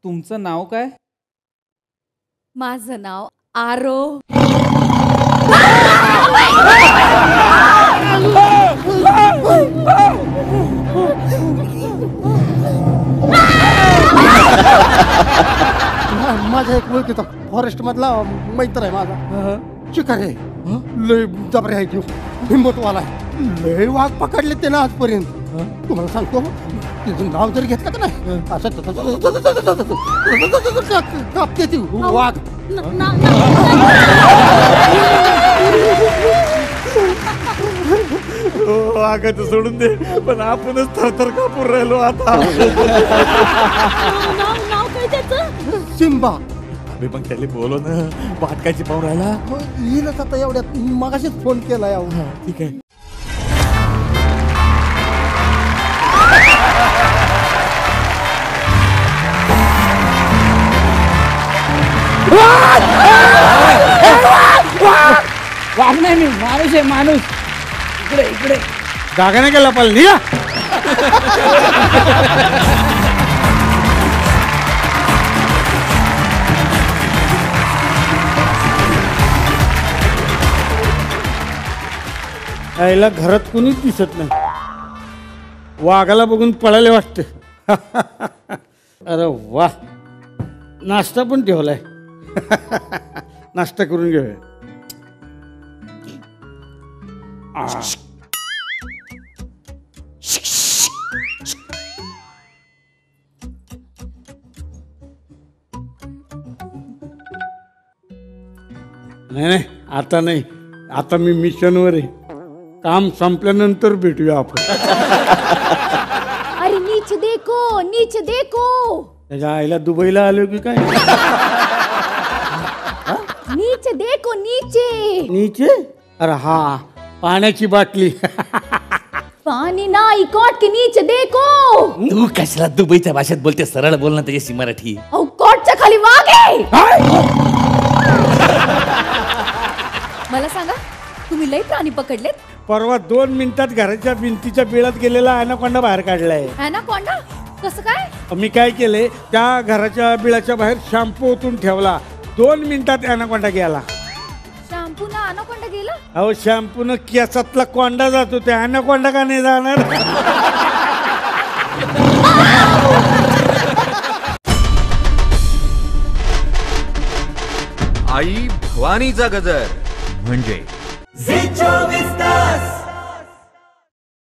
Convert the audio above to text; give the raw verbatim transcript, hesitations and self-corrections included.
तुमचं नाव काय? माझं नाव आरो. माझा एक ओळखीचा फॉरेस्ट मधला मैत्र आहे माझा, शिकार आहे, लय जबरे आहे तो, हिंमतवाला आहे, लय वाघ पकडले त्यानं आजपर्यंत. तुम्हाला सांगतो तिचं नाव जरी घेतलं का नाही असं कापते ती वाघ. वाघाचं सोडून दे, पण आपणच थरथर कापूर राहिलो आता. नाव काय त्याचं? सिम्बा. मी पण त्याला बोलो ना, वाटकायची पाहून राहिला. येईलच आता एवढ्यात, मगाशीच फोन केला यावं. ठीक आहे. वाघ नाही मी, माणूस आहे माणूस. इकडे इकडे जागा नाही केला पाहिजे निघा. यायला घरात कोणीच दिसत नाही, वाघाला बघून पळायला वाटते. अरे वा, नाश्ता पण ठेवलाय. नाश्ता करून घेऊया. नाही नाही आता नाही, आता मी मिशनवर आहे. काम संपल्यानंतर भेटूया आपण. अरे नीच देखो, नीच देखो. त्याच्या आईला दुबईला आलो की काय? नीचे देखो, नीचे. नीचे? अरे हा, पाण्याची बाटली. पाणी नाही, कोट के नीचे देखो. तू कशाला दुबईच्या भाषेत बोलते, सरळ बोल ना त्याच्याशी मराठी. अहो कोटच्या खाली वाघ आहे. मला सांगा, तुम्ही लई प्राणी पकडलेत? परवा दोन मिनिटात घराच्या भिंतीच्या बिळात गेलेला ॲनाकोंडा बाहेर काढलाय. ॲनाकोंडा? कसं काय? मी काय केले, त्या घराच्या बिळाच्या बाहेर शॅम्पू ओतून ठेवला. दोन मिनिटात ॲनाकोंडा गेला. शॅम्पू ना ॲनाकोंडा गेला? अहो शॅम्पून केसातला कोंडा जातो, त्या ॲनाकोंडा का नाही जाणार? आई भवानीचा गजर म्हणजे